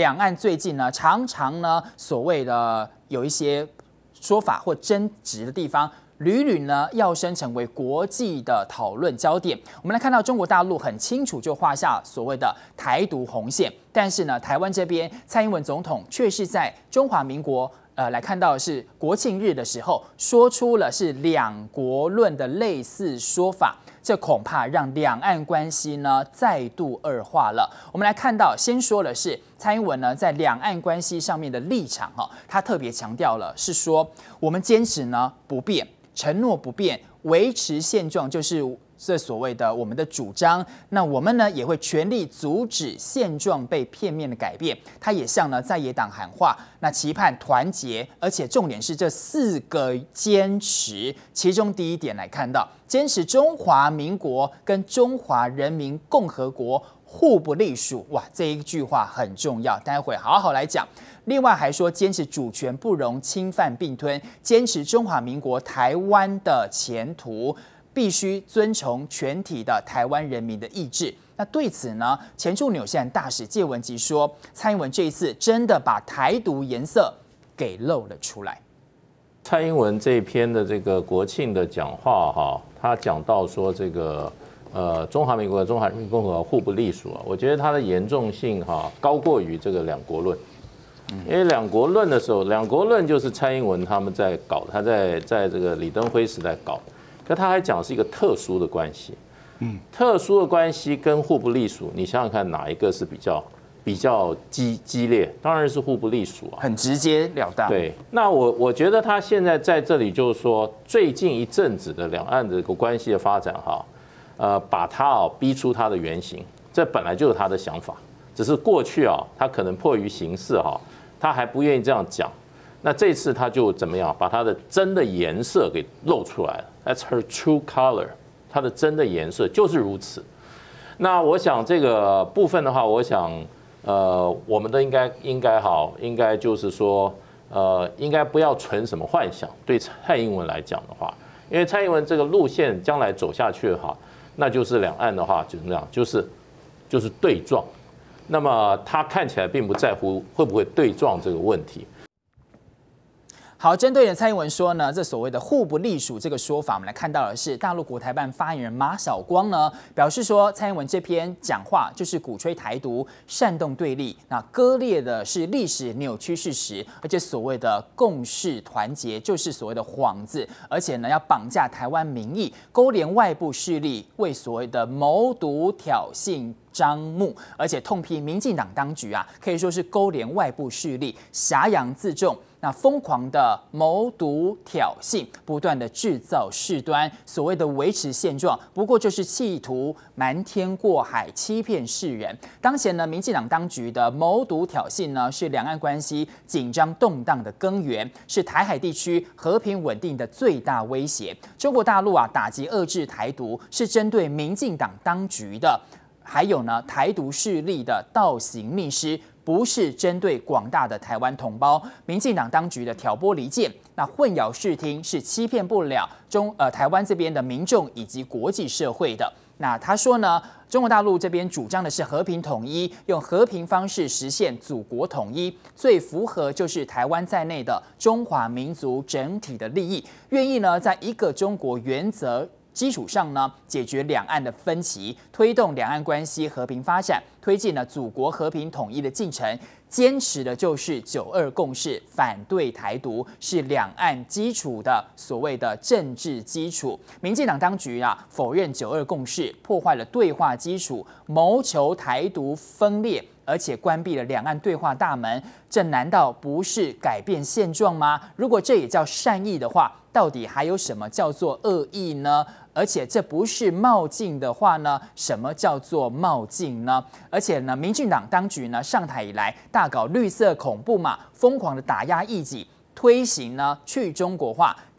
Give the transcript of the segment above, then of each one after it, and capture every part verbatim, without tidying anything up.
两岸最近呢，常常呢所谓的有一些说法或争执的地方。 屡屡呢要升成为国际的讨论焦点。我们来看到中国大陆很清楚就画下所谓的台独红线，但是呢，台湾这边蔡英文总统却是在中华民国呃来看到的是国庆日的时候，说出了是两国论的类似说法。 这恐怕让两岸关系呢再度恶化了。我们来看到，先说的是蔡英文呢在两岸关系上面的立场哈，他特别强调了是说，我们坚持呢不变，承诺不变，维持现状就是这所谓的我们的主张。那我们呢也会全力阻止现状被片面的改变。他也向呢在野党喊话，那期盼团结，而且重点是这四个坚持，其中第一点来看到。 坚持中华民国跟中华人民共和国互不隶属，哇，这一句话很重要，待会好好来讲。另外还说坚持主权不容侵犯并吞，坚持中华民国台湾的前途必须遵从全体的台湾人民的意志。那对此呢，前驻纽西兰大使介文吉说，蔡英文这一次真的把台独颜色给露了出来。 蔡英文这一篇的这个国庆的讲话哈，他讲到说这个呃中华民国和中华人民共和国互不隶属啊，我觉得它的严重性哈高过于这个两国论，因为两国论的时候，两国论就是蔡英文他们在搞，他在在这个李登辉时代搞，可他还讲是一个特殊的关系，嗯，特殊的关系跟互不隶属，你想想看哪一个是比较？ 比较激激烈，当然是互不隶属啊， 很直截了当。 对，那我我觉得他现在在这里就是说，最近一阵子的两岸的这个关系的发展哈，呃，把他啊逼出他的原形，这本来就是他的想法，只是过去啊，他可能迫于形势哈，他还不愿意这样讲。那这次他就怎么样，把他的真的颜色给露出来了 ，That's her true color， 他的真的颜色就是如此。那我想这个部分的话，我想。 呃，我们的应该应该好，应该就是说，呃，应该不要存什么幻想。对蔡英文来讲的话，因为蔡英文这个路线将来走下去哈，那就是两岸的话就是那样，就是就是对撞。那么他看起来并不在乎会不会对撞这个问题。 好，针对的蔡英文说呢，这所谓的互不隶属这个说法，我们来看到的是大陆国台办发言人马晓光呢表示说，蔡英文这篇讲话就是鼓吹台独、煽动对立，那割裂的是历史扭曲事实，而且所谓的共识团结就是所谓的幌子，而且呢要绑架台湾民意，勾连外部势力，为所谓的谋独挑衅。 张目，而且痛批民进党当局啊，可以说是勾连外部势力，挟洋自重，那疯狂的谋独挑衅，不断的制造事端，所谓的维持现状，不过就是企图瞒天过海，欺骗世人。当前呢，民进党当局的谋独挑衅呢，是两岸关系紧张动荡的根源，是台海地区和平稳定的最大威胁。中国大陆啊，打击遏制台独，是针对民进党当局的。 还有呢，台独势力的倒行逆施，不是针对广大的台湾同胞。民进党当局的挑拨离间，那混淆视听，是欺骗不了中呃台湾这边的民众以及国际社会的。那他说呢，中国大陆这边主张的是和平统一，用和平方式实现祖国统一，最符合就是台湾在内的中华民族整体的利益，愿意呢在一个中国原则。 基础上呢，解决两岸的分歧，推动两岸关系和平发展，推进了祖国和平统一的进程。坚持的就是九二共识，反对台独，是两岸基础的所谓的政治基础。民进党当局啊，否认九二共识，破坏了对话基础，谋求台独分裂。 而且关闭了两岸对话大门，这难道不是改变现状吗？如果这也叫善意的话，到底还有什么叫做恶意呢？而且这不是冒进的话呢，什么叫做冒进呢？而且呢，民进党当局呢上台以来，大搞绿色恐怖嘛，疯狂的打压异己，推行呢去中国化。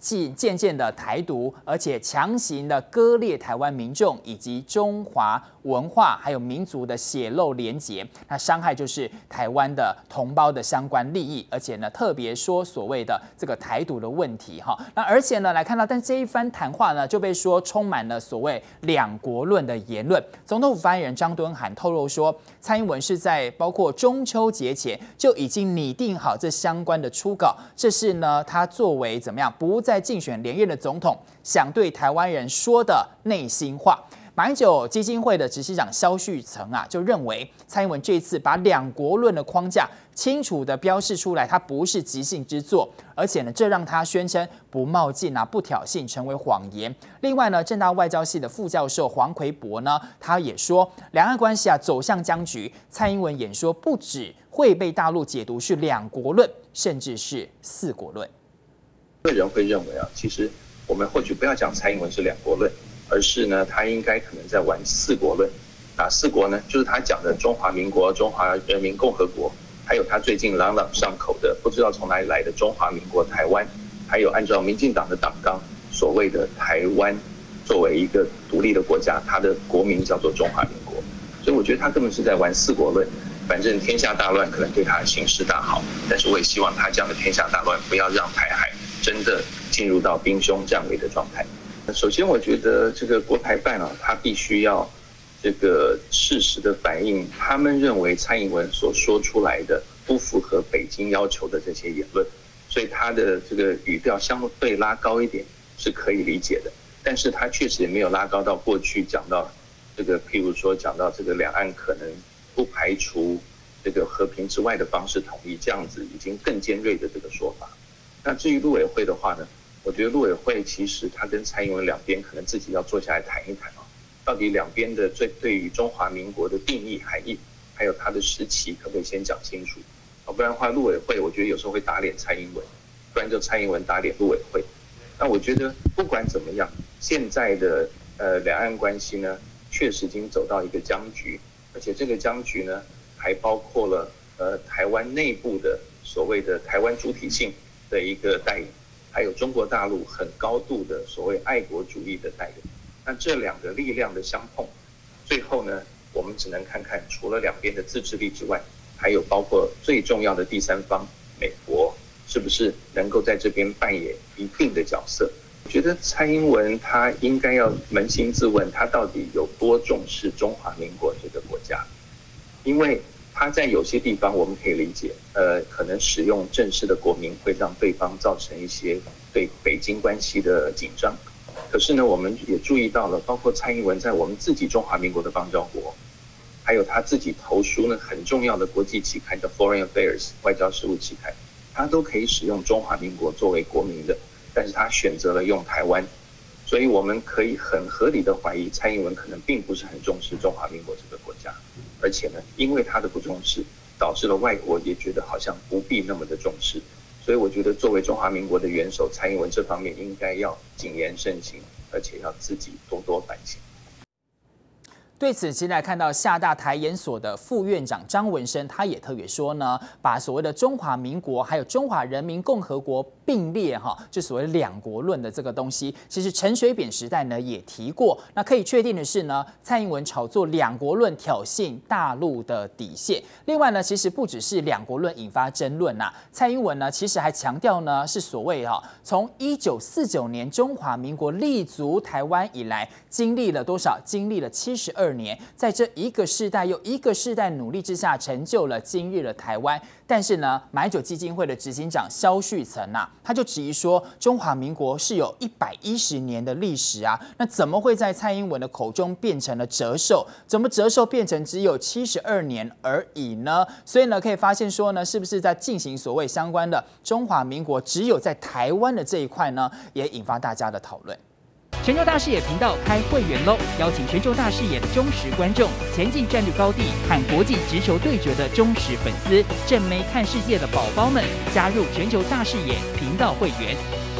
渐渐渐的台独，而且强行的割裂台湾民众以及中华文化还有民族的血肉连结，那伤害就是台湾的同胞的相关利益，而且呢，特别说所谓的这个台独的问题哈。那而且呢，来看到，但这一番谈话呢，就被说充满了所谓两国论的言论。总统府发言人张敦涵透露说，蔡英文是在包括中秋节前就已经拟定好这相关的初稿，这是呢，他作为怎么样不再竞选连任的总统，想对台湾人说的内心话。马英九基金会的执行长萧旭岑啊，就认为蔡英文这次把两国论的框架清楚的标示出来，它不是即兴之作，而且呢，这让他宣称不冒进啊、不挑衅成为谎言。另外呢，政大外交系的副教授黄奎博呢，他也说，两岸关系啊走向僵局，蔡英文演说不止会被大陆解读是两国论，甚至是四国论。 个人会认为啊，其实我们或许不要讲蔡英文是两国论。而是呢，他应该可能在玩四国论。哪四国呢？就是他讲的中华民国、中华人民共和国，还有他最近朗朗上口的不知道从哪里来的中华民国台湾，还有按照民进党的党纲所谓的台湾作为一个独立的国家，它的国名叫做中华民国。所以我觉得他根本是在玩四国论。反正天下大乱可能对他的形势大好，但是我也希望他这样的天下大乱不要让台海真的进入到兵凶战危的状态。首先，我觉得这个国台办啊，他必须要这个适时的反映他们认为蔡英文所说出来的不符合北京要求的这些言论，所以他的这个语调相对拉高一点是可以理解的。但是他确实也没有拉高到过去讲到这个，譬如说讲到这个两岸可能不排除这个和平之外的方式统一，这样子已经更尖锐的这个说法。那至于陆委会的话呢？我觉得陆委会其实他跟蔡英文两边可能自己要坐下来谈一谈啊，到底两边的最对于中华民国的定义含义，还有它的时期，可不可以先讲清楚？啊，不然的话，陆委会我觉得有时候会打脸蔡英文，不然就蔡英文打脸陆委会。那我觉得不管怎么样，现在的呃两岸关系呢，确实已经走到一个僵局，而且这个僵局呢，还包括了呃台湾内部的所谓的台湾主体性的一个带领。还有中国大陆很高度的所谓爱国主义的带领，那这两个力量的相碰，最后呢，我们只能看看除了两边的自制力之外，还有包括最重要的第三方美国，是不是能够在这边扮演一定的角色？我觉得蔡英文他应该要扪心自问，他到底有多重视中华民国这个国家？因为他在有些地方我们可以理解，呃，可能使用正式的国名会让对方造成一些对北京关系的紧张。可是呢，我们也注意到了，包括蔡英文在我们自己中华民国的邦交国，还有他自己投书呢很重要的国际期刊叫 Foreign Affairs 外交事务期刊，他都可以使用中华民国作为国名的，但是他选择了用台湾。所以我们可以很合理的怀疑，蔡英文可能并不是很重视中华民国这个国家，而且呢，因为他的不重视，导致了外国也觉得好像不必那么的重视。所以我觉得，作为中华民国的元首，蔡英文这方面应该要谨言慎行，而且要自己多多反省。 对此，其实来看到厦大台研所的副院长张文生，他也特别说呢，把所谓的中华民国还有中华人民共和国并列哈，就所谓两国论的这个东西，其实陈水扁时代呢也提过。那可以确定的是呢，蔡英文炒作两国论，挑衅大陆的底线。另外呢，其实不只是两国论引发争论呐、啊，蔡英文呢其实还强调呢，是所谓哈，从一九四九年中华民国立足台湾以来，经历了多少？经历了七十二年，在这一个世代又一个世代努力之下，成就了今日的台湾。但是呢，马英九基金会的执行长萧旭岑啊，他就质疑说，中华民国是有一百一十年的历史啊，那怎么会在蔡英文的口中变成了折寿？怎么折寿变成只有七十二年而已呢？所以呢，可以发现说呢，是不是在进行所谓相关的中华民国只有在台湾的这一块呢，也引发大家的讨论。 全球大视野频道开会员喽！邀请全球大视野的忠实观众，前进战略高地和国际直球对决的忠实粉丝，正妹看世界的宝宝们，加入全球大视野频道会员。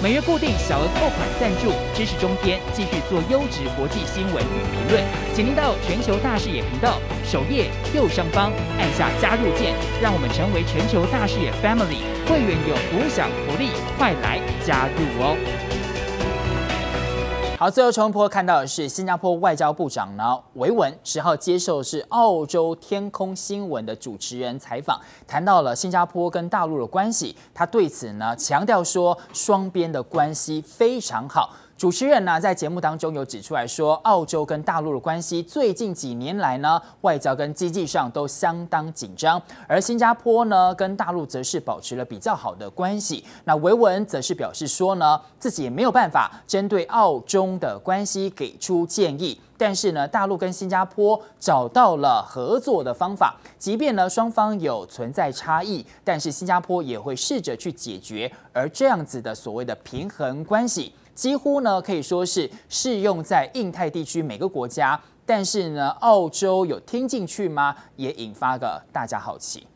每月固定小额扣款赞助，支持中天继续做优质国际新闻与评论。请您到全球大视野频道首页右上方按下加入键，让我们成为全球大视野 Family 会员，有独享福利，快来加入哦！ 好，最后冲波看到的是新加坡外交部长呢维文十号接受是澳洲天空新闻的主持人采访，谈到了新加坡跟大陆的关系，他对此呢强调说双边的关系非常好。主持人呢在节目当中有指出来说，澳洲跟大陆的关系最近几年来呢，外交跟经济上都相当紧张，而新加坡呢跟大陆则是保持了比较好的关系。那维文则是表示说呢，自己也没有办法针对澳中的关系给出建议。但是呢，大陆跟新加坡找到了合作的方法，即便呢双方有存在差异，但是新加坡也会试着去解决，而这样子的所谓的平衡关系，几乎呢可以说是适用在印太地区每个国家。但是呢，澳洲有听进去吗？也引发个大家好奇。